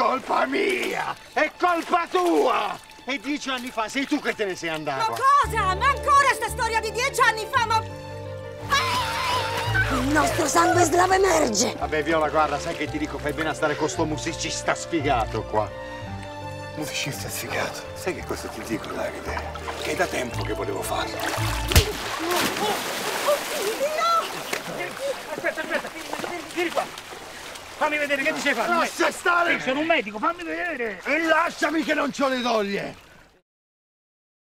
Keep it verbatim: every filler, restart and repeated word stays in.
colpa mia! È colpa tua! E dieci anni fa sei tu che te ne sei andato! Ma cosa? Ma ancora sta storia di dieci anni fa, ma... Il nostro sangue slavo emerge! Vabbè, Viola, guarda, sai che ti dico? Fai bene a stare con sto musicista sfigato qua. Musicista sfigato? Sai che cosa ti dico, Davide? Che è da tempo che volevo farlo. Aspetta, aspetta, vieni qua. Fammi vedere che ti sei fatto. Lascia stare! Sono un medico, fammi vedere. E lasciami che non c'ho le doglie!